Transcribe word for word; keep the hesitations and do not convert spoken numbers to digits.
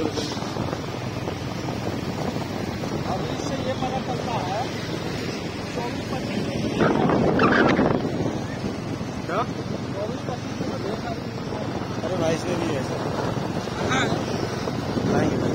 अब इससे ये पता चलता है चौबीस पच्चीस क्या चौबीस पच्चीस में तो ढेर सारी। अरे भाई इसमें भी है सर। हाँ नहीं